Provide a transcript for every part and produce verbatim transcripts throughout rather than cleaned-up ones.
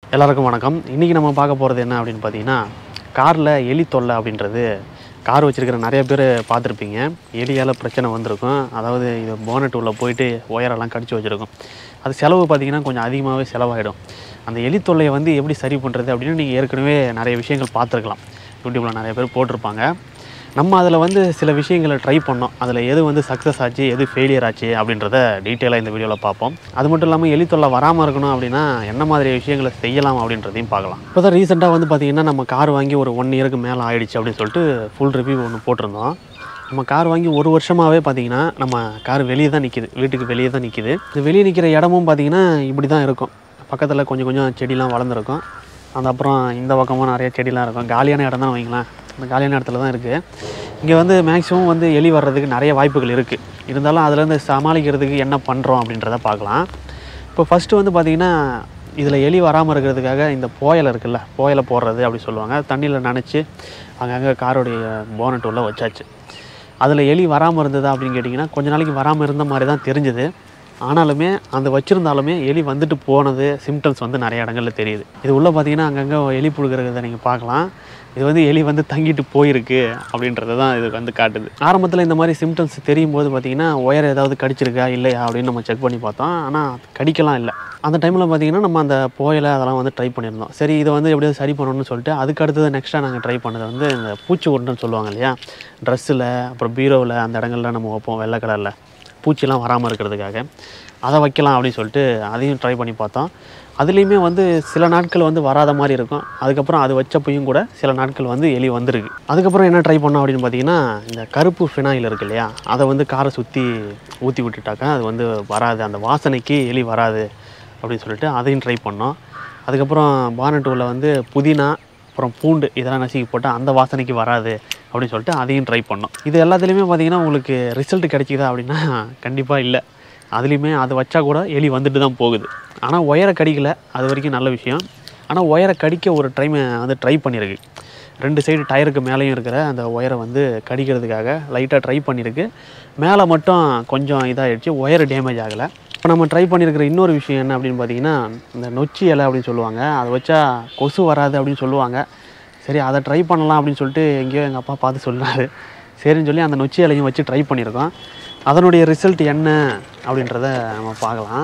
எல்லாருக்கும் வணக்கம். இன்றைக்கி நம்ம பார்க்க போகிறது என்ன அப்படின்னு பார்த்தீங்கன்னா, காரில் எலி தொல்லை அப்படின்றது கார் வச்சுருக்கிற நிறைய பேர் பார்த்துருப்பீங்க. எலியால் பிரச்சனை வந்திருக்கும். அதாவது இது போனட் உள்ள போயிட்டு ஒயரெல்லாம் கடிச்சு வச்சுருக்கும். அது செலவு பார்த்திங்கன்னா கொஞ்சம் அதிகமாகவே செலவாகிடும். அந்த எலி தொல்லையை வந்து எப்படி சரி பண்ணுறது அப்படின்னு நீங்கள் ஏற்கனவே நிறைய விஷயங்கள் பார்த்துருக்கலாம். யூடியூப்பில் நிறைய பேர் போட்டிருப்பாங்க. நம்ம அதில் வந்து சில விஷயங்களை ட்ரை பண்ணோம். அதில் எது வந்து சக்ஸஸ் ஆச்சு, எது ஃபெயிலியர் ஆச்சு அப்படின்றத டீட்டெயிலாக இந்த வீடியோவில் பார்ப்போம். அது மட்டும் இல்லாமல் எலி தொல்லை வராமல் இருக்கணும் அப்படின்னா என்ன மாதிரி விஷயங்களை செய்யலாம் அப்படின்றதையும் பார்க்கலாம். இப்போ தான் ரீசெண்டாக வந்து பார்த்திங்கன்னா நம்ம கார் வாங்கி ஒரு ஒன் இயருக்கு மேலே ஆயிடுச்சு அப்படின்னு சொல்லிட்டு ஃபுல் ரிவ்யூ ஒன்று போட்டிருந்தோம். நம்ம கார் வாங்கி ஒரு வருஷமாகவே பார்த்திங்கன்னா நம்ம கார் வெளியே தான் நிற்கிது, வீட்டுக்கு வெளியே தான் நிற்கிது. இது வெளியே நிற்கிற இடமும் பார்த்திங்கன்னா இப்படி தான் இருக்கும். பக்கத்தில் கொஞ்சம் கொஞ்சம் செடிலாம் வளர்ந்துருக்கும். அந்த அப்புறம் இந்த பக்கமும் நிறைய செடிலாம் இருக்கும். காலியான இடம் தான் வைங்களேன். அந்த காலியான இடத்துல தான் இருக்குது. இங்கே வந்து மேக்ஸிமம் வந்து எலி வர்றதுக்கு நிறைய வாய்ப்புகள் இருக்குது. இருந்தாலும் அதுலேருந்து சமாளிக்கிறதுக்கு என்ன பண்ணுறோம் அப்படின்றத பார்க்கலாம். இப்போ ஃபஸ்ட்டு வந்து பார்த்திங்கன்னா இதில் எலி வராமல் இருக்கிறதுக்காக இந்த போயலை இருக்குல்ல, போயலை போடுறது அப்படி சொல்லுவாங்க. தண்ணியில் நனைச்சி அங்கங்கே காரோடைய போனட் உள்ள வச்சாச்சு. அதில் எலி வராமல் இருந்ததா அப்படின்னு கேட்டிங்கன்னா கொஞ்ச நாளைக்கு வராமல் இருந்த மாதிரி தான் தெரிஞ்சுது. ஆனாலுமே அந்த வச்சுருந்தாலுமே எலி வந்துட்டு போனது சிம்டம்ஸ் வந்து நிறைய இடங்களில் தெரியுது. இது உள்ளே பார்த்திங்கன்னா அங்கங்கே எலி புழுகிறத நீங்கள் பார்க்கலாம். இது வந்து எலி வந்து தங்கிட்டு போயிருக்கு அப்படின்றது தான் இது வந்து காட்டுது. ஆரம்பத்தில் இந்த மாதிரி சிம்டம்ஸ் தெரியும் போது பார்த்திங்கன்னா ஒயர் ஏதாவது கடிச்சிருக்கா இல்லையா அப்படின்னு நம்ம செக் பண்ணி பார்த்தோம். ஆனால் கடிக்கலாம் இல்லை. அந்த டைமில் பார்த்திங்கன்னா நம்ம அந்த போயலை அதெல்லாம் வந்து ட்ரை பண்ணியிருந்தோம். சரி இதை வந்து எப்படியாவது சரி பண்ணணும்னு சொல்லிட்டு அதுக்கு அடுத்தது நெக்ஸ்ட்டாக நாங்கள் ட்ரை பண்ணது வந்து இந்த பூச்சி உருண்டுன்னு சொல்லுவாங்க இல்லையா, ட்ரெஸ்ஸில் அப்புறம் பீரோவில் அந்த இடங்கள்லாம் நம்ம வைப்போம் வெள்ளை கலரில், பூச்சிலாம் வராமல் இருக்கிறதுக்காக அதை வைக்கலாம் அப்படின்னு சொல்லிட்டு அதையும் ட்ரை பண்ணி பார்த்தோம். அதுலேயுமே வந்து சில நாட்கள் வந்து வராத மாதிரி இருக்கும். அதுக்கப்புறம் அது வச்சப்பையும் கூட சில நாட்கள் வந்து எலி வந்திருக்கு. அதுக்கப்புறம் என்ன ட்ரை பண்ணோம் அப்படின்னு பார்த்தீங்கன்னா இந்த கருப்பு ஃபினாயில் இருக்குது இல்லையா, அதை வந்து காரை சுற்றி ஊற்றி விட்டுட்டாக்கா அது வந்து வராது, அந்த வாசனைக்கு எலி வராது அப்படின்னு சொல்லிட்டு அதையும் ட்ரை பண்ணோம். அதுக்கப்புறம் பானட் உள்ள வந்து புதினா அப்புறம் பூண்டு இதெல்லாம் நசுக்கி போட்டால் அந்த வாசனைக்கு வராது அப்படின்னு சொல்லிட்டு அதையும் ட்ரை பண்ணோம். இது எல்லாத்துலேயுமே பார்த்திங்கன்னா உங்களுக்கு ரிசல்ட் கிடைக்குதா அப்படின்னா கண்டிப்பாக இல்லை. அதுலேயுமே அதை வச்சா கூட எலி வந்துட்டு தான் போகுது. ஆனால் ஒயரை கடிக்கலை, அது வரைக்கும் நல்ல விஷயம். ஆனால் ஒயரை கடிக்க ஒரு டைம் வந்து ட்ரை பண்ணியிருக்கு. ரெண்டு சைடு டயருக்கு மேலேயும் இருக்கிற அந்த ஒயரை வந்து கடிக்கிறதுக்காக லைட்டாக ட்ரை பண்ணியிருக்கு. மேலே மட்டும் கொஞ்சம் இதாகிடுச்சு, ஒயர் டேமேஜ் ஆகலை. இப்போ நம்ம ட்ரை பண்ணியிருக்கிற இன்னொரு விஷயம் என்ன அப்படின்னு பார்த்தீங்கன்னா இந்த நொச்சி இலை அப்படின்னு சொல்லுவாங்க. அதை வச்சா கொசு வராது அப்படின்னு சொல்லுவாங்க. சரி அதை ட்ரை பண்ணலாம் அப்படின்னு சொல்லிட்டு எங்கேயோ எங்கள் அப்பா பார்த்து சொன்னார். சரின்னு சொல்லி அந்த நொச்சி இலையும் வச்சு ட்ரை பண்ணியிருக்கோம். அதனுடைய ரிசல்ட் என்ன அப்படின்றத நம்ம பார்க்கலாம்.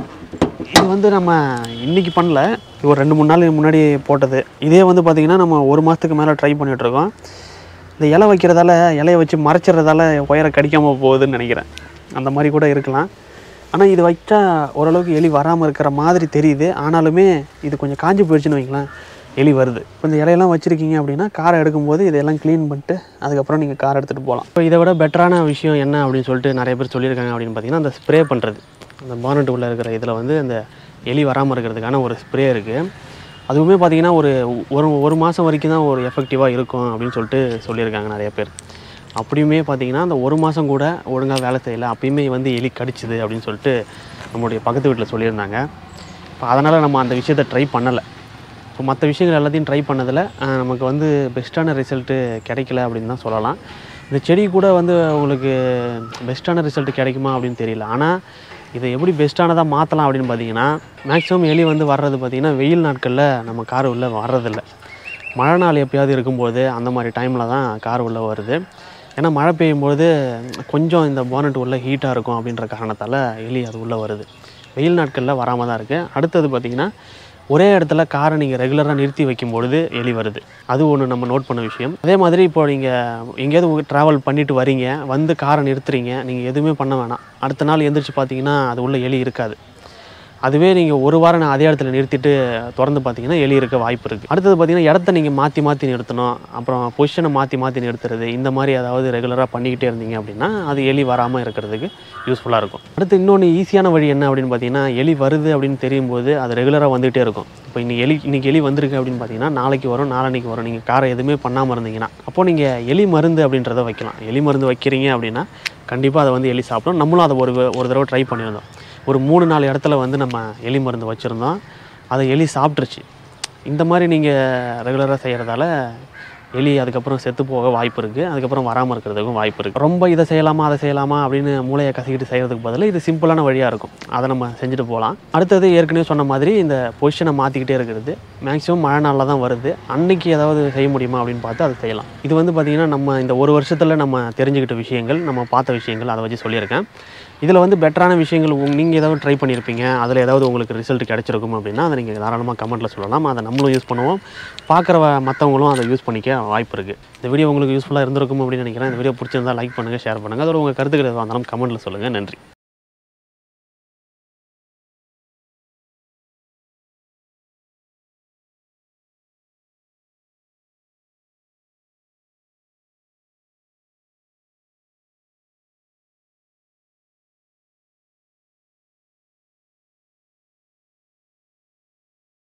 இது வந்து நம்ம இன்றைக்கி பண்ணல, ஒரு ரெண்டு மூணு நாள் முன்னாடி போட்டது. இதே வந்து பார்த்திங்கன்னா நம்ம ஒரு மாதத்துக்கு மேலே ட்ரை பண்ணிகிட்ருக்கோம். இந்த இலை வைக்கிறதால இலையை வச்சு மறைச்சிட்றதால ஒயரை கடிக்காமல் போகுதுன்னு நினைக்கிறேன். அந்த மாதிரி கூட இருக்கலாம். ஆனால் இது வச்சா ஓரளவுக்கு எலி வராமல் இருக்கிற மாதிரி தெரியுது. ஆனாலுமே இது கொஞ்சம் காஞ்சி போயிடுச்சுன்னு வைங்களேன், எலி வருது. இப்போ இந்த இலையெல்லாம் வச்சுருக்கீங்க அப்படின்னா காரை எடுக்கும்போது இதெல்லாம் க்ளீன் பண்ணிட்டு அதுக்கப்புறம் நீங்கள் கார் எடுத்துகிட்டு போகலாம். இப்போ இதை விட பெட்டரான விஷயம் என்ன அப்படின்னு சொல்லிட்டு நிறைய பேர் சொல்லியிருக்காங்க அப்படின்னு பார்த்தீங்கன்னா அந்த ஸ்ப்ரே பண்ணுறது. அந்த பானட் உள்ள இருக்கிற இதில் வந்து அந்த எலி வராமல் இருக்கிறதுக்கான ஒரு ஸ்ப்ரே இருக்குது. அதுவுமே பார்த்திங்கன்னா ஒரு ஒரு ஒரு மாதம் வரைக்கும் தான் ஒரு எஃபெக்டிவாக இருக்கும் அப்படின்னு சொல்லிட்டு சொல்லியிருக்காங்க நிறைய பேர். அப்படியுமே பார்த்திங்கன்னா அந்த ஒரு மாதம் கூட ஒழுங்காக வேலை செய்யலை, அப்பயுமே வந்து எலி கடிச்சிது அப்படின்னு சொல்லிட்டு நம்மளுடைய பக்கத்து வீட்டில் சொல்லியிருந்தாங்க. இப்போ அதனால் நம்ம அந்த விஷயத்தை ட்ரை பண்ணலை. இப்போ மற்ற விஷயங்கள் எல்லாத்தையும் ட்ரை பண்ணதில் நமக்கு வந்து பெஸ்ட்டான ரிசல்ட்டு கிடைக்கல அப்படின்னு தான் சொல்லலாம். இந்த செடி கூட வந்து உங்களுக்கு பெஸ்ட்டான ரிசல்ட் கிடைக்குமா அப்படின்னு தெரியல. ஆனால் இதை எப்படி பெஸ்ட்டானதாக மாற்றலாம் அப்படின்னு பார்த்தீங்கன்னா மேக்ஸிமம் எலி வந்து வர்றது பார்த்திங்கன்னா வெயில் நாட்களில் நம்ம கார் உள்ளே வர்றதில்லை. மழை நாள் எப்போயாவது இருக்கும்போது அந்த மாதிரி டைமில் தான் கார் உள்ளே வருது. ஏன்னா மழை பெய்யும்போது கொஞ்சம் இந்த போனட் உள்ளே ஹீட்டாக இருக்கும் அப்படின்ற காரணத்தால் எலி அது உள்ளே வருது. வெயில் நாட்களில் வராமல் தான் இருக்குது. அடுத்தது பார்த்திங்கன்னா ஒரே இடத்துல காரை நீங்கள் ரெகுலராக நிறுத்தி வைக்கும்பொழுது எலி வருது. அது ஒன்று நம்ம நோட் பண்ண விஷயம். அதே மாதிரி இப்போ நீங்கள் எங்கேயாவது ட்ராவல் பண்ணிவிட்டு வரீங்க, வந்து காரை நிறுத்துறீங்க, நீங்கள் எதுவுமே பண்ண வேணாம். அடுத்த நாள் எந்திரிச்சு பார்த்தீங்கன்னா அது உள்ள எலி இருக்காது. அதுவே நீங்கள் ஒரு வாரம் நான் அதே இடத்துல நிறுத்திட்டு திறந்து பார்த்தீங்கன்னா எலி இருக்க வாய்ப்பு இருக்குது. அடுத்தது பார்த்திங்கன்னா இடத்த நீங்கள் மாற்றி மாற்றி நிறுத்தணும். அப்புறம் பொசிஷனை மாற்றி மாற்றி நிறுத்துறது, இந்த மாதிரி ஏதாவது ரெகுலராக பண்ணிக்கிட்டே இருந்தீங்க அப்படின்னா அது எலி வராமல் இருக்கிறதுக்கு யூஸ்ஃபுல்லாக இருக்கும். அடுத்து இன்னொன்று ஈஸியான வழி என்ன அப்படின்னு பார்த்தீங்கன்னா எலி வருது அப்படின்னு தெரியும் போது அது ரெகுலராக வந்துகிட்டே இருக்கும். இப்போ இன்னைக்கு எலி இன்றைக்கி எலி வந்திருக்கு அப்படின்னு பார்த்தீங்கன்னா நாளைக்கு வரும், நாளைக்கு வரும். நீங்கள் காரை எதுவுமே பண்ணாமல் இருந்தீங்கன்னா அப்போது நீங்கள் எலி மருந்து அப்படின்றத வைக்கலாம். எலி மருந்து வைக்கிறீங்க அப்படின்னா கண்டிப்பாக அதை வந்து எலி சாப்பிடும். நம்மளும் அதை ஒரு ஒரு தடவை ட்ரை பண்ணியிருந்தோம். ஒரு மூணு நாலு இடத்துல வந்து நம்ம எலி மருந்து வச்சுருந்தோம், அதை எலி சாப்பிட்ருச்சு. இந்த மாதிரி நீங்கள் ரெகுலராக செய்கிறதால எலி அதுக்கப்புறம் செத்து போக வாய்ப்பு இருக்குது, அதுக்கப்புறம் வராமல் இருக்கிறதுக்கும் வாய்ப்பு இருக்குது. ரொம்ப இதை செய்யலாமா அதை செய்யலாமா அப்படின்னு மூளையை கசக்கிட்டு செய்கிறதுக்கு பதில் இது சிம்பிளான வழியாக இருக்கும், அதை நம்ம செஞ்சுட்டு போகலாம். அடுத்தது ஏற்கனவே சொன்ன மாதிரி இந்த பொசிஷனை மாற்றிக்கிட்டே இருக்கிறது. மேக்ஸிமம் மழை நாளில் தான் வருது, அன்னைக்கு ஏதாவது செய்ய முடியுமா அப்படின்னு பார்த்து அதை செய்யலாம். இது வந்து பார்த்திங்கன்னா நம்ம இந்த ஒரு வருஷத்தில் நம்ம தெரிஞ்சுக்கிட்ட விஷயங்கள், நம்ம பார்த்த விஷயங்கள், அதை வச்சு சொல்லியிருக்கேன். இதில் வந்து பெட்டரான விஷயங்கள் உங் நீங்கள் ஏதாவது ட்ரை பண்ணியிருப்பீங்க, அதில் ஏதாவது உங்களுக்கு ரிசல்ட் கிடச்சிருக்கும் அப்படின்னா அதை நீங்கள் தாராளமாக கமெண்ட்டில் சொல்லலாம். அதை நம்மளும் யூஸ் பண்ணுவோம், பார்க்குற மற்றவங்களும் அதை யூஸ் பண்ணிக்க வாய்ப்பு இருக்குது. இந்த வீடியோ உங்களுக்கு யூஸ்ஃபுல்லாக இருந்திருக்கும் அப்படின்னு நினைக்கிறேன். இந்த வீடியோ பிடிச்சிருந்தால் லைக் பண்ணுங்கள், ஷேர் பண்ணுங்கள். அதோட உங்கள் கருத்துக்கள் எதுவாக இருந்தாலும் கமெண்ட்டில் சொல்லுங்கள். நன்றி.